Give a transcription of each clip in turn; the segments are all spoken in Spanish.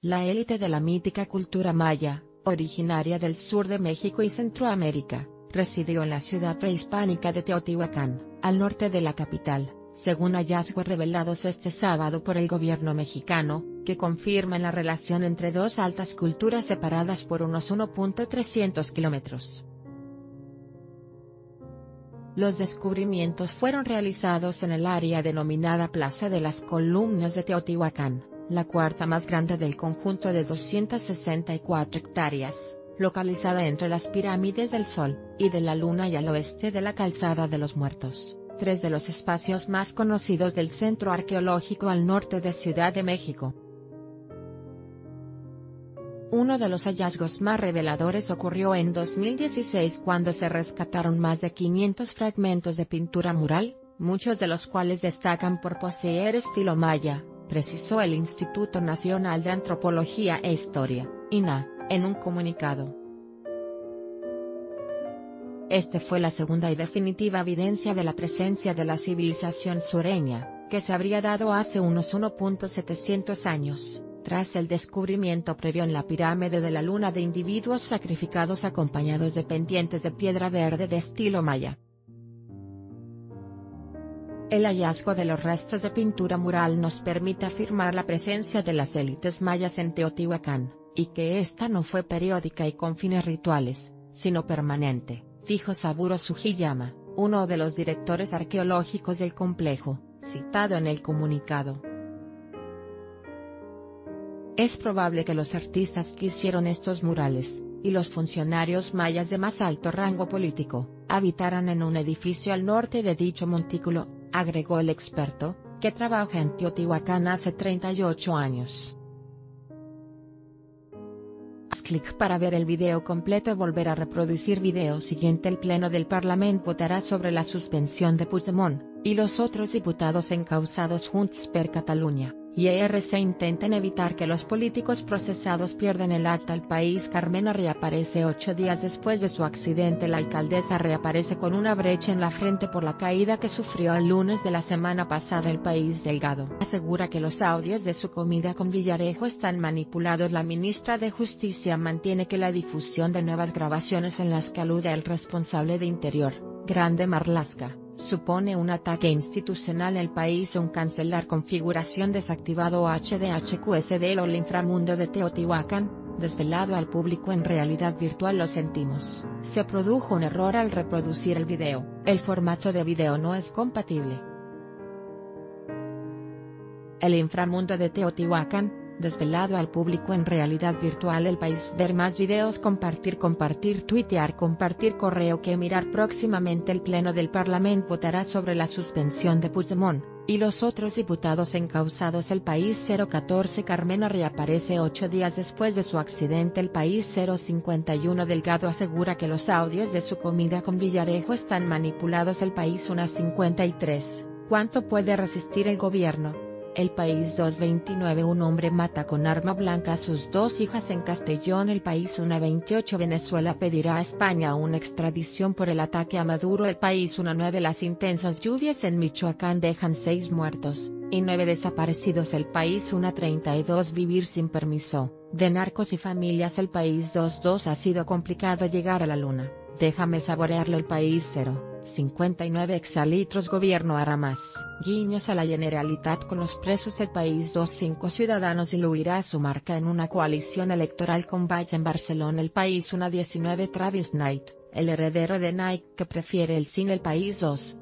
La élite de la mítica cultura maya, originaria del sur de México y Centroamérica, residió en la ciudad prehispánica de Teotihuacán, al norte de la capital, según hallazgos revelados este sábado por el gobierno mexicano, que confirman la relación entre dos altas culturas separadas por unos 1.300 kilómetros. Los descubrimientos fueron realizados en el área denominada Plaza de las Columnas de Teotihuacán, la cuarta más grande del conjunto de 264 hectáreas, localizada entre las pirámides del Sol y de la Luna y al oeste de la Calzada de los Muertos, tres de los espacios más conocidos del centro arqueológico al norte de Ciudad de México. Uno de los hallazgos más reveladores ocurrió en 2016 cuando se rescataron más de 500 fragmentos de pintura mural, muchos de los cuales destacan por poseer estilo maya, precisó el Instituto Nacional de Antropología e Historia, INAH, en un comunicado. Este fue la segunda y definitiva evidencia de la presencia de la civilización sureña, que se habría dado hace unos 1.700 años. Tras el descubrimiento previo en la pirámide de la Luna de individuos sacrificados acompañados de pendientes de piedra verde de estilo maya. El hallazgo de los restos de pintura mural nos permite afirmar la presencia de las élites mayas en Teotihuacán, y que esta no fue periódica y con fines rituales, sino permanente, dijo Saburo Sugiyama, uno de los directores arqueológicos del complejo, citado en el comunicado. Es probable que los artistas que hicieron estos murales, y los funcionarios mayas de más alto rango político, habitaran en un edificio al norte de dicho montículo, agregó el experto, que trabaja en Teotihuacán hace 38 años. Haz clic para ver el video completo y volver a reproducir video siguiente. El Pleno del Parlamento votará sobre la suspensión de Puigdemont, y los otros diputados encausados Junts per Catalunya y ERC intentan evitar que los políticos procesados pierdan el acta. El país. Carmena reaparece 8 días después de su accidente. La alcaldesa reaparece con una brecha en la frente por la caída que sufrió el lunes de la semana pasada. El País. Delgado asegura que los audios de su comida con Villarejo están manipulados. La ministra de Justicia mantiene que la difusión de nuevas grabaciones en las que alude el responsable de Interior, Grande Marlaska, supone un ataque institucional. El País. Un cancelar configuración desactivado HDHQSD. El inframundo de Teotihuacán, desvelado al público en realidad virtual. Lo sentimos, se produjo un error al reproducir el video, el formato de video no es compatible. El inframundo de Teotihuacán, desvelado al público en realidad virtual. El País. Ver más videos. Compartir, tuitear, compartir correo que mirar. Próximamente el Pleno del Parlamento votará sobre la suspensión de Puigdemont, y los otros diputados encausados. El País. 014 Carmena reaparece 8 días después de su accidente. El País. 051 Delgado asegura que los audios de su comida con Villarejo están manipulados. El País. 1:53 ¿Cuánto puede resistir el gobierno? El País. 2:29 Un hombre mata con arma blanca a sus 2 hijas en Castellón. El País. 1:28 Venezuela pedirá a España una extradición por el ataque a Maduro. El País. 1:9 Las intensas lluvias en Michoacán dejan 6 muertos, y 9 desaparecidos. El País. 1:32 Vivir sin permiso, de narcos y familias. El País. 2:2 Ha sido complicado llegar a la luna, déjame saborearlo. El País. 0:59 Exalitros Gobierno hará más guiños a la Generalitat con los presos. El País. 2:5 Ciudadanos diluirá su marca en una coalición electoral con Valla en Barcelona. El País. 1:19 Travis Knight, el heredero de Nike que prefiere el cine. El País.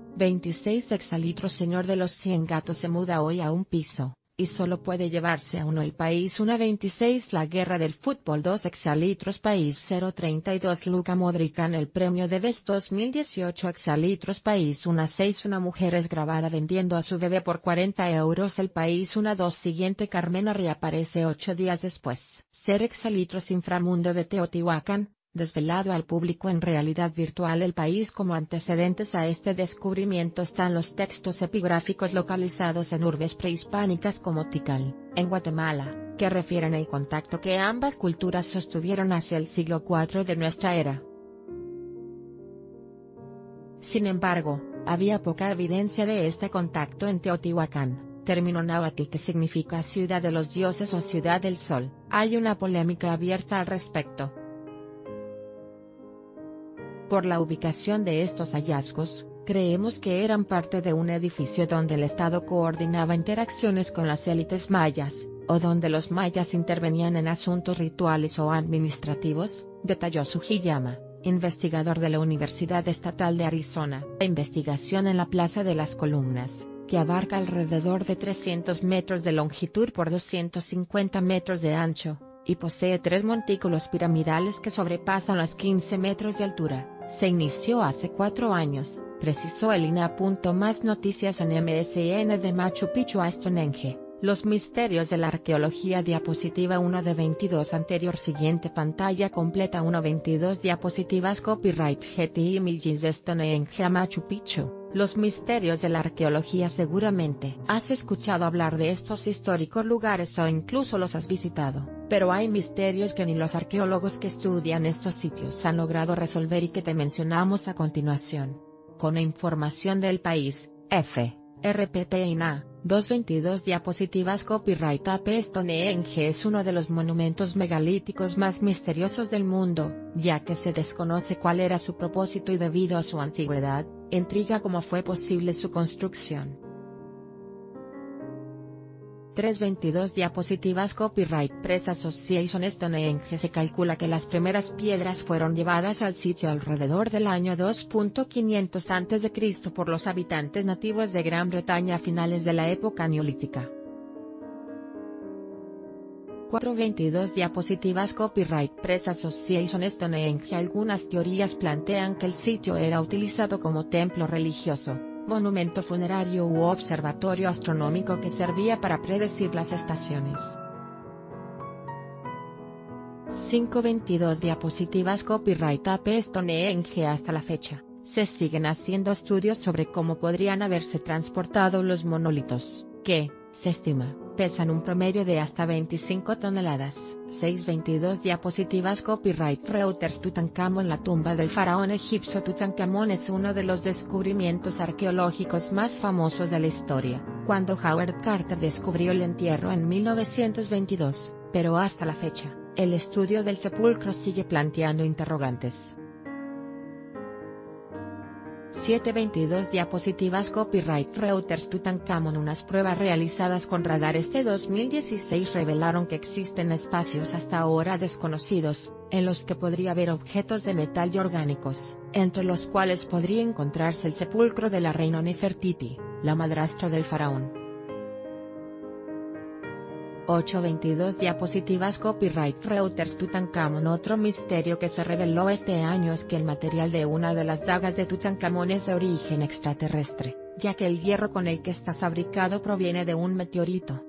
2:26 Exalitros Señor de los 100 gatos se muda hoy a un piso, y solo puede llevarse a uno. El País. 1:26 La guerra del fútbol. 2 Exalitros. País. 0:32 Luka Modric gana el premio de Best 2018. Exalitros. País. 1:6 Una mujer es grabada vendiendo a su bebé por 40 euros. El País. 1:2 Siguiente Carmena reaparece 8 días después. Ser Exalitros. Inframundo de Teotihuacán, desvelado al público en realidad virtual. El País. Como antecedentes a este descubrimiento están los textos epigráficos localizados en urbes prehispánicas como Tikal, en Guatemala, que refieren el contacto que ambas culturas sostuvieron hacia el siglo IV de nuestra era. Sin embargo, había poca evidencia de este contacto en Teotihuacán, término náhuatl que significa ciudad de los dioses o ciudad del sol. Hay una polémica abierta al respecto. Por la ubicación de estos hallazgos, creemos que eran parte de un edificio donde el Estado coordinaba interacciones con las élites mayas, o donde los mayas intervenían en asuntos rituales o administrativos, detalló Sugiyama, investigador de la Universidad Estatal de Arizona. La investigación en la Plaza de las Columnas, que abarca alrededor de 300 metros de longitud por 250 metros de ancho, y posee 3 montículos piramidales que sobrepasan los 15 metros de altura, se inició hace 4 años, precisó el INA. Más noticias en MSN de Machu Picchu a Stonehenge. Los misterios de la arqueología. Diapositiva 1 de 22 anterior. Siguiente pantalla completa 1:22 diapositivas. Copyright Getty Images de Stonehenge a Machu Picchu. Los misterios de la arqueología. Seguramente has escuchado hablar de estos históricos lugares o incluso los has visitado, pero hay misterios que ni los arqueólogos que estudian estos sitios han logrado resolver y que te mencionamos a continuación. Con información del país, RPP INA. 2:22 diapositivas. Copyright AP. Stonehenge es uno de los monumentos megalíticos más misteriosos del mundo, ya que se desconoce cuál era su propósito y debido a su antigüedad, intriga cómo fue posible su construcción. 3:22 diapositivas. Copyright Press Association. Stonehenge. Se calcula que las primeras piedras fueron llevadas al sitio alrededor del año 2500 a.C. por los habitantes nativos de Gran Bretaña a finales de la época neolítica. 4:22 diapositivas. Copyright Press Association. Stonehenge. Algunas teorías plantean que el sitio era utilizado como templo religioso, monumento funerario u observatorio astronómico que servía para predecir las estaciones. 5:22 diapositivas. Copyright AP. Stonehenge. Hasta la fecha, se siguen haciendo estudios sobre cómo podrían haberse transportado los monolitos, que, se estima, pesan un promedio de hasta 25 toneladas. 6:22 diapositivas. Copyright Reuters. Tutankamón. La tumba del faraón egipcio Tutankamón es uno de los descubrimientos arqueológicos más famosos de la historia. Cuando Howard Carter descubrió el entierro en 1922, pero hasta la fecha, el estudio del sepulcro sigue planteando interrogantes. 7:22 diapositivas. Copyright Reuters. Tutankamón. Unas pruebas realizadas con radar este 2016 revelaron que existen espacios hasta ahora desconocidos, en los que podría haber objetos de metal y orgánicos, entre los cuales podría encontrarse el sepulcro de la reina Nefertiti, la madrastra del faraón. 8:22 diapositivas. Copyright Reuters. Tutankamón. Otro misterio que se reveló este año es que el material de una de las dagas de Tutankamón es de origen extraterrestre, ya que el hierro con el que está fabricado proviene de un meteorito.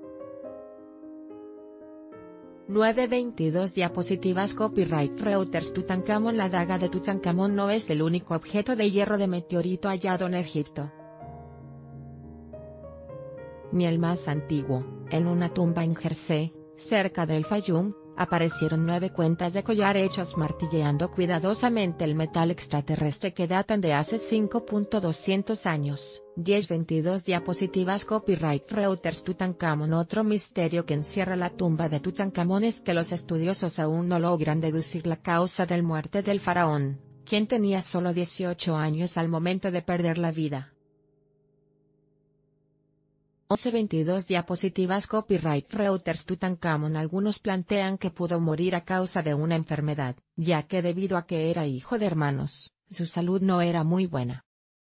9:22 diapositivas. Copyright Reuters. Tutankamón. La daga de Tutankamón no es el único objeto de hierro de meteorito hallado en Egipto, ni el más antiguo. En una tumba en Jersey, cerca del Fayum, aparecieron 9 cuentas de collar hechas martilleando cuidadosamente el metal extraterrestre que datan de hace 5.200 años. 10:22 diapositivas. Copyright Reuters. Tutankamón. Otro misterio que encierra la tumba de Tutankamón es que los estudiosos aún no logran deducir la causa de la muerte del faraón, quien tenía solo 18 años al momento de perder la vida. 11:22 diapositivas. Copyright Reuters. Tutankamón. Algunos plantean que pudo morir a causa de una enfermedad, ya que debido a que era hijo de hermanos, su salud no era muy buena.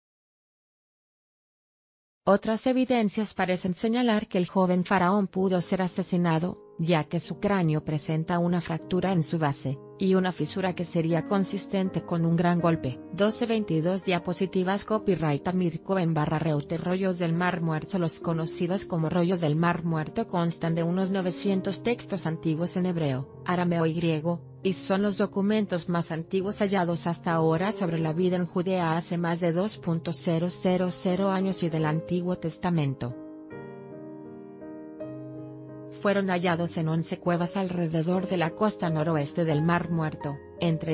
Otras evidencias parecen señalar que el joven faraón pudo ser asesinado, ya que su cráneo presenta una fractura en su base, y una fisura que sería consistente con un gran golpe. 12:22 diapositivas. Copyright Amir Cohen/Reuters. Rollos del Mar Muerto. Los conocidos como rollos del Mar Muerto constan de unos 900 textos antiguos en hebreo, arameo y griego, y son los documentos más antiguos hallados hasta ahora sobre la vida en Judea hace más de 2.000 años y del Antiguo Testamento. Fueron hallados en 11 cuevas alrededor de la costa noroeste del Mar Muerto, entre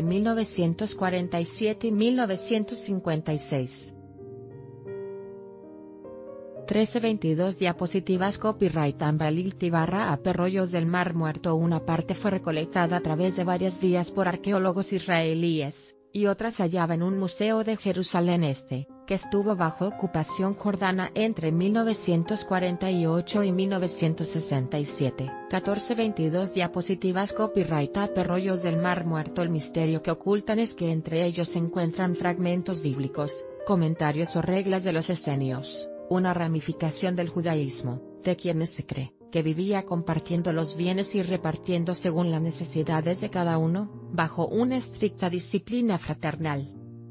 1947 y 1956. 1322 diapositivas Copyright Ambalilti/AP Rollos del Mar Muerto. Una parte fue recolectada a través de varias vías por arqueólogos israelíes, y otra se hallaba en un museo de Jerusalén Este, que estuvo bajo ocupación jordana entre 1948 y 1967. 1422 diapositivas Copyright AP Rollos del Mar Muerto. El misterio que ocultan es que entre ellos se encuentran fragmentos bíblicos, comentarios o reglas de los esenios, una ramificación del judaísmo, de quienes se cree que vivía compartiendo los bienes y repartiendo según las necesidades de cada uno, bajo una estricta disciplina fraternal.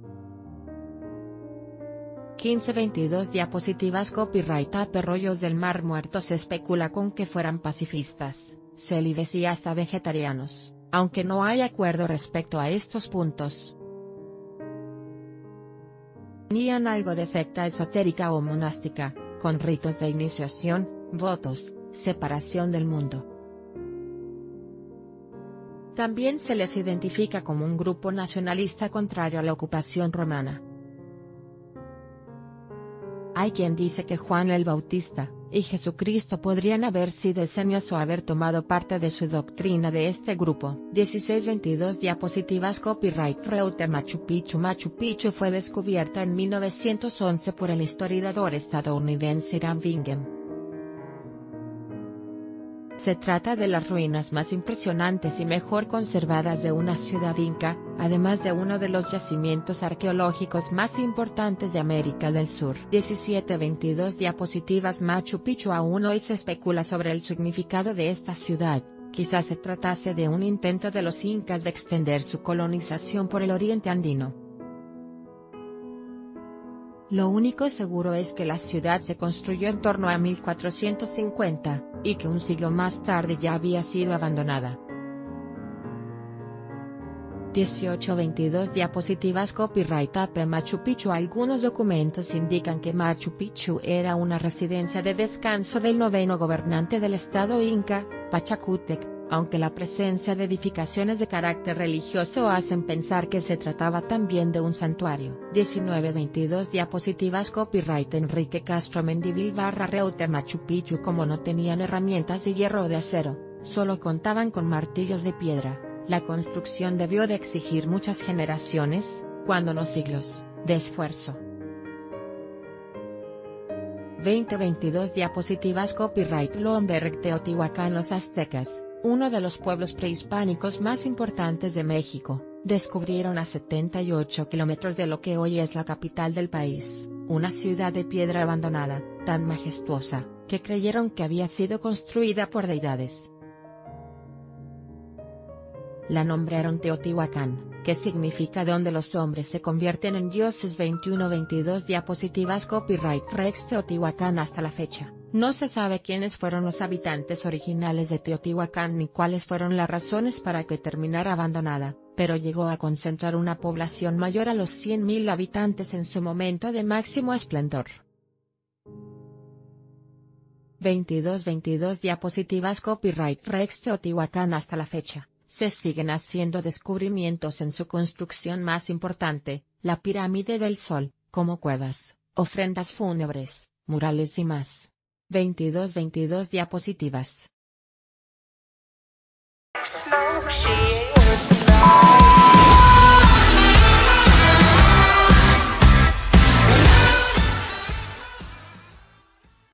1522 diapositivas Copyright AP Rollos del Mar Muerto. Se especula con que fueran pacifistas, célibes y hasta vegetarianos, aunque no hay acuerdo respecto a estos puntos. Tenían algo de secta esotérica o monástica, con ritos de iniciación, votos, separación del mundo. También se les identifica como un grupo nacionalista contrario a la ocupación romana. Hay quien dice que Juan el Bautista y Jesucristo podrían haber sido esenios o haber tomado parte de su doctrina de este grupo. 1622 diapositivas Copyright Reuter Machu Picchu. Machu Picchu fue descubierta en 1911 por el historiador estadounidense Hiram Bingham. Se trata de las ruinas más impresionantes y mejor conservadas de una ciudad inca, además de uno de los yacimientos arqueológicos más importantes de América del Sur. 1722 diapositivas Machu Picchu. Aún hoy se especula sobre el significado de esta ciudad. Quizás se tratase de un intento de los incas de extender su colonización por el oriente andino. Lo único seguro es que la ciudad se construyó en torno a 1450, y que un siglo más tarde ya había sido abandonada. 1822 diapositivas Copyright AP Machu Picchu. Algunos documentos indican que Machu Picchu era una residencia de descanso del noveno gobernante del estado inca, Pachacútec, aunque la presencia de edificaciones de carácter religioso hacen pensar que se trataba también de un santuario. 1922 diapositivas Copyright Enrique Castro Mendívil/Reuter Machu Picchu. Como no tenían herramientas de hierro o de acero, solo contaban con martillos de piedra, la construcción debió de exigir muchas generaciones, cuando no siglos, de esfuerzo. 2022 diapositivas Copyright Lomberg Teotihuacán. Los aztecas, uno de los pueblos prehispánicos más importantes de México, descubrieron a 78 kilómetros de lo que hoy es la capital del país, una ciudad de piedra abandonada, tan majestuosa, que creyeron que había sido construida por deidades. La nombraron Teotihuacán, que significa donde los hombres se convierten en dioses. 21-22 diapositivas Copyright Rex Teotihuacán. Hasta la fecha, no se sabe quiénes fueron los habitantes originales de Teotihuacán ni cuáles fueron las razones para que terminara abandonada, pero llegó a concentrar una población mayor a los 100.000 habitantes en su momento de máximo esplendor. 22 diapositivas Copyright Rex Teotihuacán. Hasta la fecha, se siguen haciendo descubrimientos en su construcción más importante, la Pirámide del Sol, como cuevas, ofrendas fúnebres, murales y más. 22 diapositivas.